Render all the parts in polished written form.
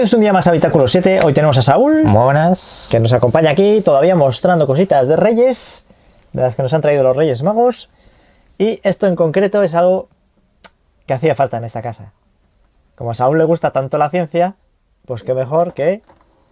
Bienvenidos un día más a Habitáculo 7. Hoy tenemos a Saúl. Muy buenas. Que nos acompaña aquí, todavía mostrando cositas de Reyes, de las que nos han traído los Reyes Magos. Y esto en concreto es algo que hacía falta en esta casa. Como a Saúl le gusta tanto la ciencia, pues qué mejor que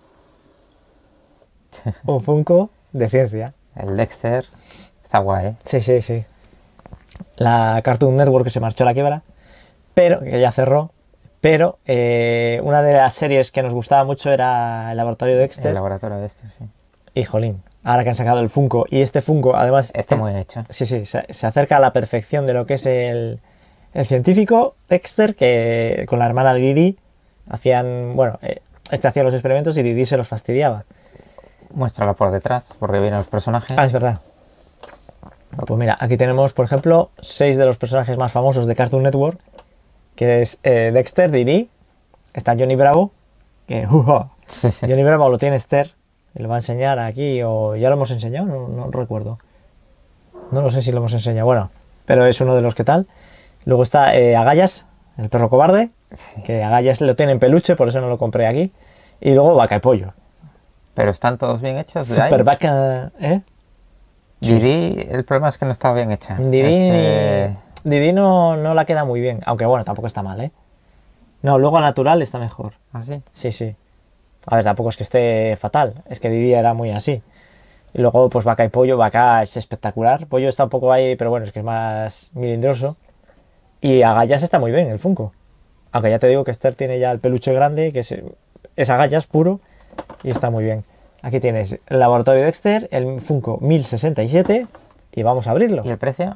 un Funko de ciencia. El Dexter está guay, ¿eh? Sí, sí, sí. La Cartoon Network que se marchó a la quiebra, pero que ya cerró. Pero una de las series que nos gustaba mucho era el Laboratorio de Dexter. El laboratorio de Dexter, sí. Y jolín, ahora que han sacado el Funko, y este Funko además... Está muy bien hecho. Sí, sí, se acerca a la perfección de lo que es el científico Dexter, que con la hermana de Didi hacían... Bueno, este hacía los experimentos y Didi se los fastidiaba. Muéstralo por detrás, porque vienen los personajes. Ah, es verdad. Pues mira, aquí tenemos, por ejemplo, 6 de los personajes más famosos de Cartoon Network, que es Dexter, Didi, está Johnny Bravo, que Johnny Bravo lo tiene Esther, y lo va a enseñar aquí, o ya lo hemos enseñado, no recuerdo. No lo sé si lo hemos enseñado, bueno, pero es uno de los que tal. Luego está Agallas, el perro cobarde, que Agallas lo tiene en peluche, por eso no lo compré aquí. Y luego Vaca y Pollo. Pero están todos bien hechos. Super Vaca, ¿eh? Didi, el problema es que no está bien hecha. Didi no la queda muy bien, aunque bueno, tampoco está mal, ¿eh? No, luego a natural está mejor. ¿Ah, sí? Sí, sí. A ver, tampoco es que esté fatal, es que Didi era muy así. Y luego, pues Vaca y Pollo, Vaca es espectacular. Pollo está un poco ahí, pero bueno, es que es más milindroso. Y Agallas está muy bien, el Funko. Aunque ya te digo que Esther tiene ya el peluche grande, que es Agallas puro, y está muy bien. Aquí tienes el Laboratorio Dexter, el Funko 1067, y vamos a abrirlo. ¿Y el precio?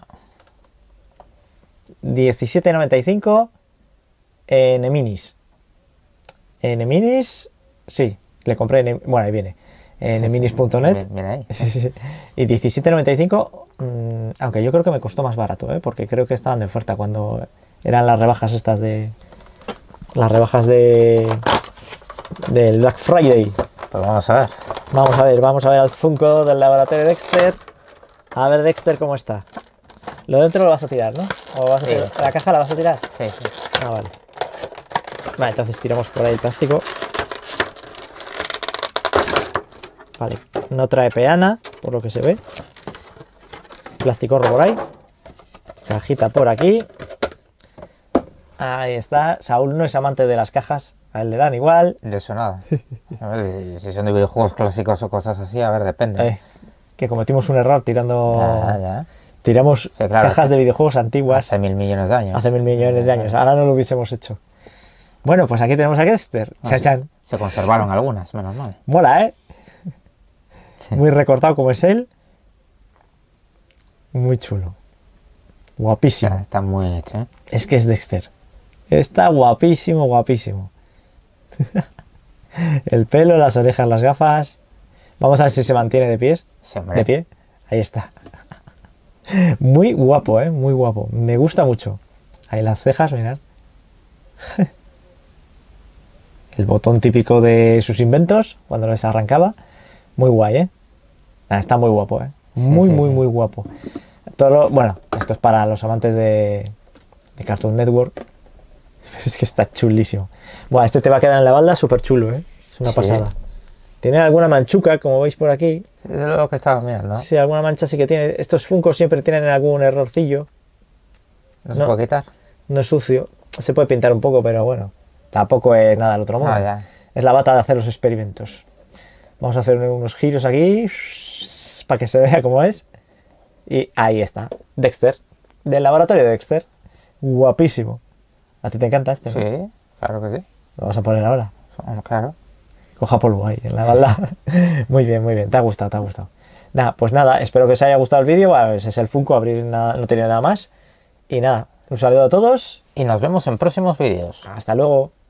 17,95 en Eminis. En Eminis, sí, le compré en... Bueno, ahí viene. En eminis.net. Mira ahí. Y 17,95, aunque yo creo que me costó más barato, ¿eh? Porque creo que estaban de oferta cuando eran las rebajas estas de... Las rebajas del Black Friday. Pues vamos a ver. Vamos a ver al Funko del Laboratorio Dexter. A ver Dexter cómo está. Lo dentro lo vas a tirar, ¿no? ¿O vas a tirar? ¿La caja la vas a tirar? Sí, sí. Ah, vale. Vale, entonces tiramos por ahí el plástico. Vale, no trae peana, por lo que se ve. Plástico por ahí. Cajita por aquí. Ahí está. Saúl no es amante de las cajas. A él le dan igual. De eso nada. A ver, si son de videojuegos clásicos o cosas así, a ver, depende. Que cometimos un error tirando... Ya. Tiramos Sí, claro, cajas de videojuegos antiguas. Hace 1000 millones de años. Hace 1000 millones de años. Ahora no lo hubiésemos hecho. Bueno, pues aquí tenemos a Dexter. Chachan. Se conservaron algunas, menos mal. Mola, ¿eh? Sí. Muy recortado como es él. Muy chulo. Guapísimo. Está muy hecho, ¿eh? Es que es Dexter. Está guapísimo, guapísimo. El pelo, las orejas, las gafas. Vamos a ver si se mantiene de pies. Sí, hombre. De pie. Ahí está. Muy guapo, muy guapo. Me gusta mucho. Ahí las cejas, mirad. El botón típico de sus inventos, cuando les arrancaba. Muy guay, está muy guapo, Muy guapo. Bueno, esto es para los amantes de Cartoon Network. Es que está chulísimo. Bueno, este te va a quedar en la balda súper chulo, Es una pasada. Tiene alguna manchuca, como veis por aquí. Sí, es lo que estaba mirando, ¿no? Sí, alguna mancha sí que tiene. Estos Funkos siempre tienen algún errorcillo. ¿No se puede quitar? No es sucio. Se puede pintar un poco, pero bueno. Tampoco es nada del otro mundo. Ya. Es la bata de hacer los experimentos. Vamos a hacer unos giros aquí para que se vea cómo es. Y ahí está. Dexter. Del laboratorio de Dexter. Guapísimo. ¿A ti te encanta este? Sí, ¿no? claro que sí. Lo vas a poner ahora. Claro. Coja polvo ahí en la balda. Muy bien, muy bien. Te ha gustado, te ha gustado. Nada, pues nada, espero que os haya gustado el vídeo. Bueno, ese es el Funko, abrir nada, no tiene nada más. Y nada, un saludo a todos. Y nos vemos en próximos vídeos. Hasta luego.